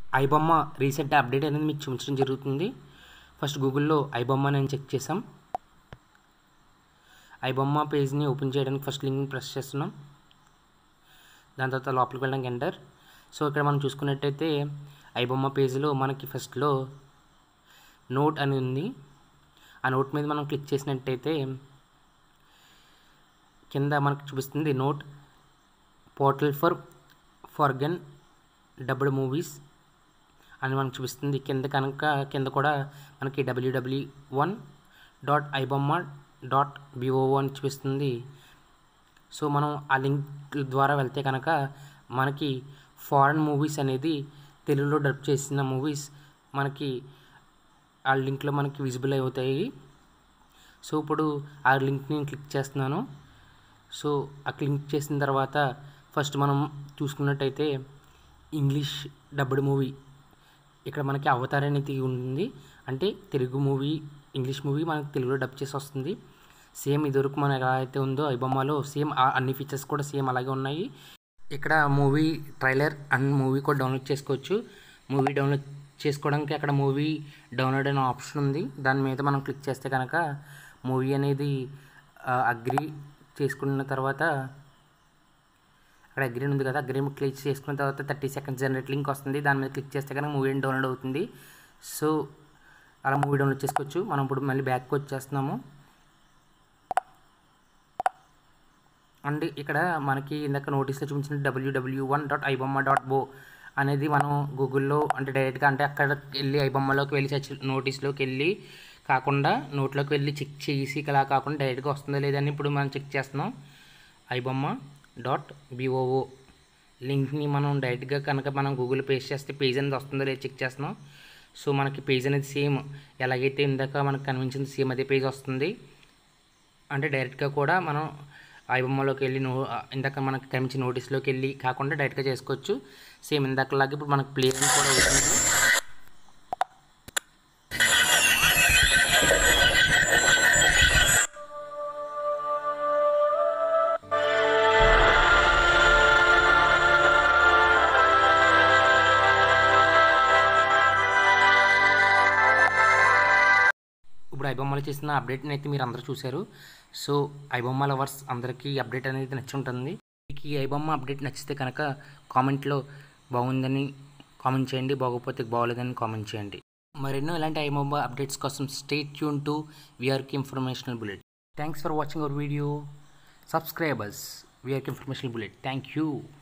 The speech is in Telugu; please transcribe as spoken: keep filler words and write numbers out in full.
iBomma రీసెంట్ అప్డేట్ అనేది మీకు చూపించడం జరుగుతుంది. ఫస్ట్ గూగుల్లో iBomma అని చెక్ చేసాం. iBomma పేజ్ని ఓపెన్ చేయడానికి ఫస్ట్ లింక్ ప్రెస్ చేస్తున్నాం. దాని తర్వాత లోపలికి వెళ్ళడానికి ఎంటర్. సో ఇక్కడ మనం చూసుకున్నట్టయితే iBomma పేజ్లో మనకి ఫస్ట్లో నోట్ అని ఉంది. ఆ నోట్ మీద మనం క్లిక్ చేసినట్టయితే కింద మనకు చూపిస్తుంది note portal for foreign dubbed movies అని మనకు చూపిస్తుంది. కింద కనుక కింద కూడా మనకి W W one dot iBomma dot బో అని చూపిస్తుంది. సో మనం ఆ లింక్ ద్వారా వెళ్తే కనుక మనకి ఫారెన్ మూవీస్ అనేది తెలుగులో డబ్ చేసిన మూవీస్ మనకి ఆ లింక్లో మనకి విజిబుల్ అవుతాయి. సో ఇప్పుడు ఆ లింక్ని క్లిక్ చేస్తున్నాను. సో ఆ క్లిక్ చేసిన తర్వాత ఫస్ట్ మనం చూసుకున్నట్టయితే ఇంగ్లీష్ డబ్డ్ మూవీ ఇక్కడ మనకి అవతార్ అనేది ఉంటుంది. అంటే తెలుగు మూవీ ఇంగ్లీష్ మూవీ మనకి తెలుగులో డబ్ చేసి వస్తుంది. సేమ్ ఇదివరకు మన ఎలా అయితే ఉందో ఐబొమ్మలో సేమ్ అన్ని ఫీచర్స్ కూడా సేమ్ అలాగే ఉన్నాయి. ఇక్కడ మూవీ ట్రైలర్ అండ్ మూవీ కూడా డౌన్లోడ్ చేసుకోవచ్చు. మూవీ డౌన్లోడ్ చేసుకోవడానికి అక్కడ మూవీ డౌన్లోడ్ అనే ఆప్షన్ ఉంది. దాని మీద మనం క్లిక్ చేస్తే కనుక మూవీ అనేది అగ్రి చేసుకున్న తర్వాత అక్కడ అగ్రీ ఉంది కదా, అగ్రీ క్లిక్ చేసుకున్న తర్వాత థర్టీ సెకండ్స్ జనరేట్ లింక్ వస్తుంది. దాని మీద క్లిక్ చేస్తే కనుక మూవీ డౌన్లోడ్ అవుతుంది. సో అలా మూవీ డౌన్లోడ్ చేసుకోవచ్చు. మనం ఇప్పుడు మళ్ళీ బ్యాక్కి వచ్చేస్తున్నాము. అండ్ ఇక్కడ మనకి ఇందాక నోటీస్లో చూపించిన W W one dot iBomma dot బో అనేది మనం గూగుల్లో అంటే డైరెక్ట్గా అంటే అక్కడ వెళ్ళి ఐబొమ్మలోకి వెళ్ళి సర్చ్ నోటీస్లోకి వెళ్ళి కాకుండా నోట్లోకి వెళ్ళి చెక్ చేసి అలా కాకుండా డైరెక్ట్గా వస్తుందో లేదని ఇప్పుడు మనం చెక్ చేస్తున్నాం. ఐబొమ్మ డాట్ బో లింక్ని మనం డైరెక్ట్గా కనుక మనం గూగుల్ పేస్ట్ చేస్తే పేజ్ అనేది వస్తుందో లేదో చెక్ చేస్తున్నాం. సో మనకి పేజ్ అనేది సేమ్ ఎలాగైతే ఇందాక మనకు కనిపించింది సేమ్ అదే పేజ్ వస్తుంది. అంటే డైరెక్ట్గా కూడా మనం ఐబొమ్మలోకి వెళ్ళి నో ఇందాక మనకు కనిపించిన నోటీస్లోకి వెళ్ళి కాకుండా డైరెక్ట్గా చేసుకోవచ్చు. సేమ్ ఇందాకలాగా ఇప్పుడు మనకు ప్లే అని కూడా అవుతుంది. ఇప్పుడు ఐబొమ్మలో చేసిన అప్డేట్ని అయితే మీరు అందరూ చూశారు. సో ఐబొమ్మ లవర్స్ అందరికీ అప్డేట్ అనేది నచ్చి ఉంటుంది. మీకు ఈ ఐబొమ్మ అప్డేట్ నచ్చితే కనుక కామెంట్లో బాగుందని కామెంట్ చేయండి, బాగోకపోతే బాగోలేదని కామెంట్ చేయండి. మరెన్నో ఇలాంటి ఐబొమ్మ అప్డేట్స్ కోసం స్టే ట్యూన్ టు వీఆర్కి informational bullet. Thanks for watching our video. Subscribers వీఆర్కి ఇన్ఫర్మేషనల్ బులెట్. Thank you.